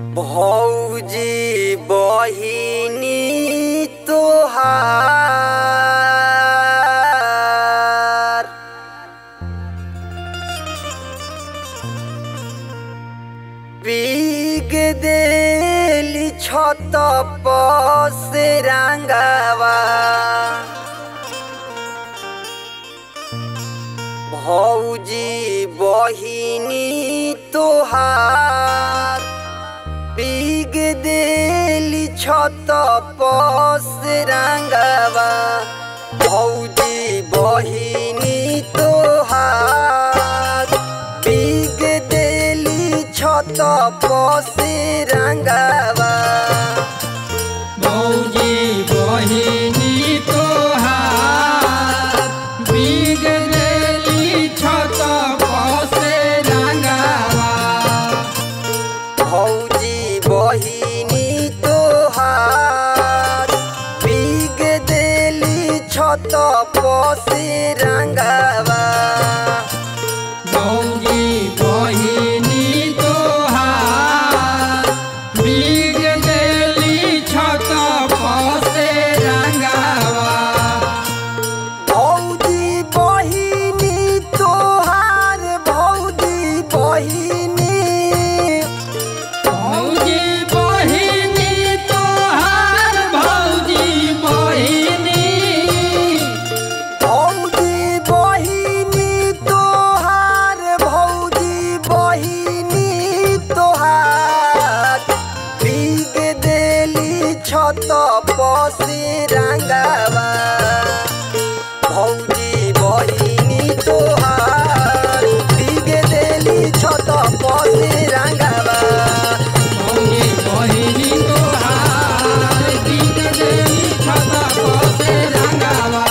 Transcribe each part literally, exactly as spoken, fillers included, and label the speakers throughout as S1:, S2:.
S1: भौजी बहिनी तोहार बिग देली छत से रंगावा। भौजी बहिनी तोहार बिग देली छत से रंगावा। भौजी बहिनी तोहार बिग देली छत से रंगावा।
S2: भौजी बहिनी तोहार बिग देली छत से रंगावा।
S1: भौजी बहिनी तोहार बिग देली छत से रंगावा।
S2: भौजी बहिनी तोहार बिग देली छत से रंगावा।
S1: भौजी बहिनी तोहार भौजी बहिनी
S2: भौजी बहिनी तोहार भौजी बहिनी
S1: भौजी बहिनी तोहार भौजी बहिनी तोहार बिग देली छत से रंगावा। भौजी बहिनी तोहार बिग देली छत से रंगावा।
S2: भौजी बहिनी तोहार बिग देली छत से रंगावा।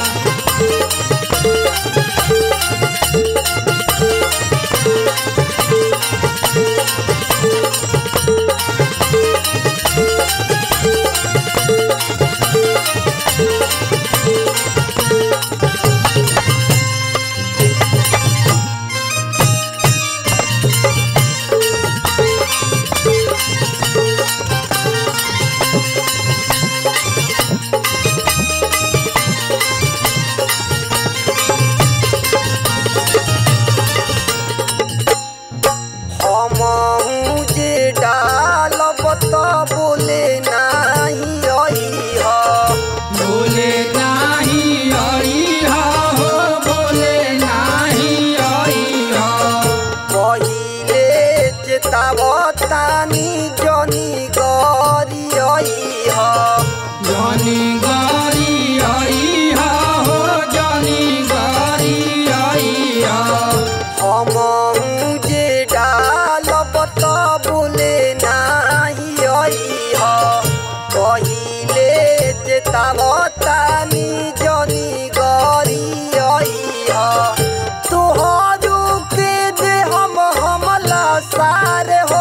S1: हमहू जे डालब त बोले नाही अइह।
S2: बोले नाही अइहा हो बोले नाही अइहा।
S1: पहिले चेतावतानी जनी गरी अइह।
S2: जनी गरी अइहा हो जनी गरी अइहा।
S1: हमहू जे डालब त बोले नाही अइह। पहिले चेतावतानी जनी गरी अइह। तोहरो के दे हम हमला सार हो।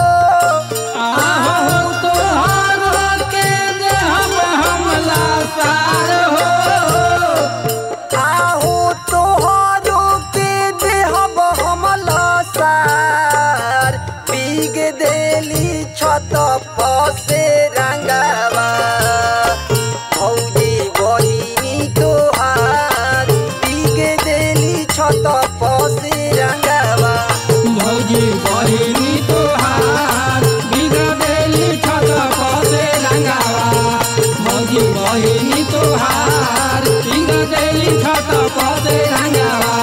S2: आहो तोहार के दे हम हमला सार हो।
S1: आहो तोहरो के दे हम हमला सार बिग देली छत से रंगावा। भौजी बहिनी तोहार बिग देली छत से रंगावा।
S2: भौजी बहिनी तोहार बिग देली छत से रंगावा। भौजी बहिनी तोहार बिग देली छत से रंगावा।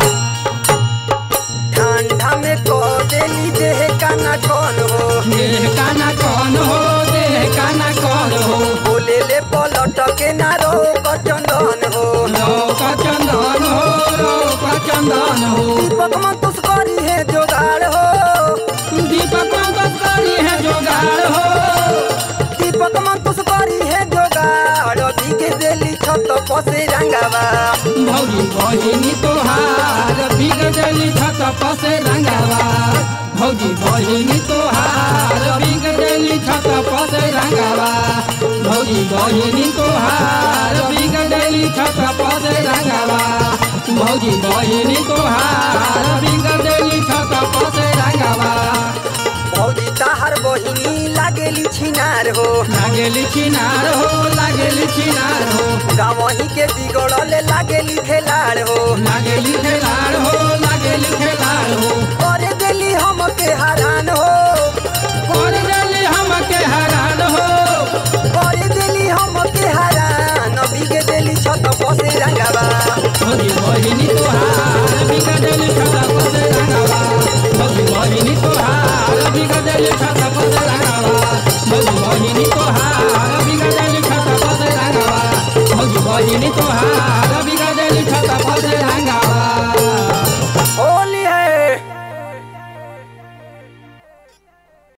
S1: ठंडा में को देली देह काना कौन हो।
S2: देह काना कौन हो देह काना कौन हो।
S1: बोले ले पलट के ना रोक चंदन हो।
S2: रोक चंदन हो रोक चंदन हो।
S1: दीपक मन तुस करी है जोगाड़ हो।
S2: दीपक मंगस करी है जोगाड़ हो।
S1: दीपक मन तुस करी है जोगाड़ बिग देली छत से रंगावा।
S2: भौजी बहिनी तोहार बिग देली छत से रंगावा। भौजी बहिनी तोहार बिग देली छत से रंगावा। भौजी बहिनी तोहार बिग देली छत से रंगावा। भौजी बहिनी तोहार बिग देली छत से रंगावा।
S1: भौजी ताहार बहिनी छिनार हो
S2: लागेली छिनार हो लागेली छिनार हो
S1: गावही के बिगड़ल लागेली खेलाड़ हो
S2: लागेली खेलाड़ हो लागेली खेलाड़